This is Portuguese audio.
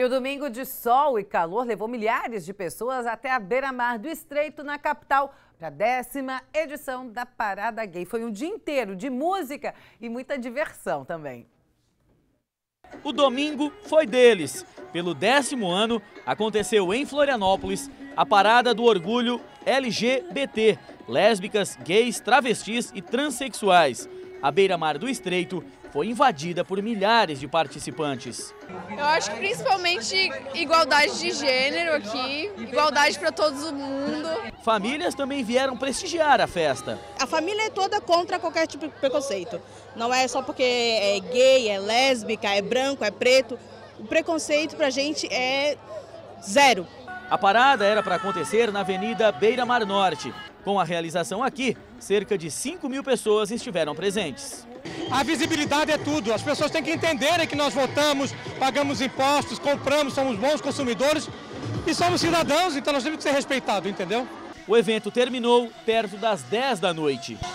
E o domingo de sol e calor levou milhares de pessoas até a beira-mar do Estreito, na capital, para a 10ª edição da Parada Gay. Foi um dia inteiro de música e muita diversão também. O domingo foi deles. Pelo 10º ano, aconteceu em Florianópolis a Parada do Orgulho LGBT, lésbicas, gays, travestis e transexuais. A beira-mar do Estreito foi invadida por milhares de participantes. Eu acho que principalmente igualdade de gênero aqui, igualdade para todo mundo. Famílias também vieram prestigiar a festa. A família é toda contra qualquer tipo de preconceito. Não é só porque é gay, é lésbica, é branco, é preto. O preconceito pra gente é zero. A parada era para acontecer na Avenida Beira-Mar Norte. Com a realização aqui, cerca de 5.000 pessoas estiveram presentes. A visibilidade é tudo. As pessoas têm que entenderem que nós votamos, pagamos impostos, compramos, somos bons consumidores e somos cidadãos, então nós temos que ser respeitados, entendeu? O evento terminou perto das 10 da noite.